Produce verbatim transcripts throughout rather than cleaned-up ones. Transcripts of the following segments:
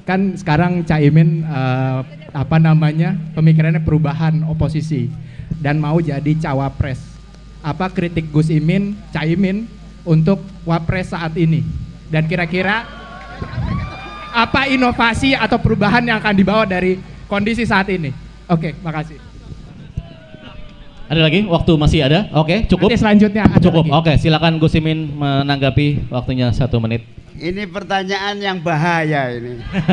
kan sekarang Caimin uh, apa namanya pemikirannya perubahan oposisi dan mau jadi cawapres. Apa kritik Gus Imin, Caimin untuk wapres saat ini? Dan kira-kira apa inovasi atau perubahan yang akan dibawa dari kondisi saat ini? Oke, makasih. Ada lagi? Waktu masih ada? Oke, cukup. Nanti selanjutnya ada cukup. lagi. Oke, silakan Gus Imin menanggapi, waktunya satu menit. Ini pertanyaan yang bahaya ini.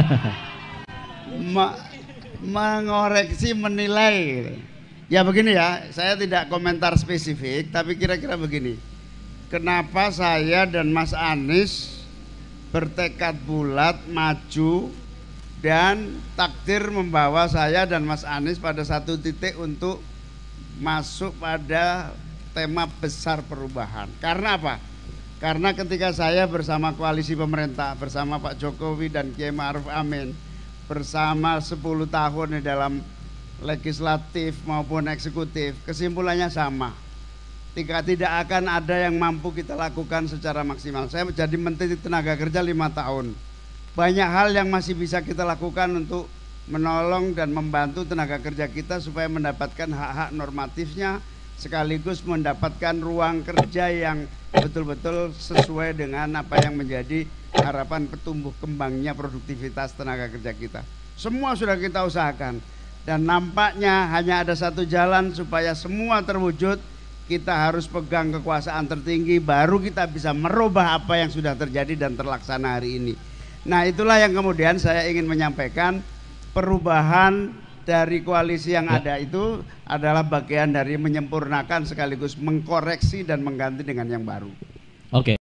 Ma mengoreksi, menilai. Ya begini ya, saya tidak komentar spesifik, tapi kira-kira begini. Kenapa saya dan Mas Anies bertekad bulat maju dan takdir membawa saya dan Mas Anies pada satu titik untuk masuk pada tema besar perubahan. Karena apa? Karena ketika saya bersama koalisi pemerintah, bersama Pak Jokowi dan Kiai Ma'ruf Amin, bersama sepuluh tahun di dalam legislatif maupun eksekutif, kesimpulannya sama. Tidak, tidak akan ada yang mampu kita lakukan secara maksimal. Saya menjadi Menteri Tenaga Kerja lima tahun. Banyak hal yang masih bisa kita lakukan untuk menolong dan membantu tenaga kerja kita supaya mendapatkan hak-hak normatifnya, sekaligus mendapatkan ruang kerja yang betul-betul sesuai dengan apa yang menjadi harapan pertumbuh kembangnya produktivitas tenaga kerja kita. Semua sudah kita usahakan dan nampaknya hanya ada satu jalan supaya semua terwujud. Kita harus pegang kekuasaan tertinggi, baru kita bisa merubah apa yang sudah terjadi dan terlaksana hari ini. Nah, itulah yang kemudian saya ingin menyampaikan. Perubahan dari koalisi yang ya. ada itu adalah bagian dari menyempurnakan sekaligus mengkoreksi dan mengganti dengan yang baru. Oke.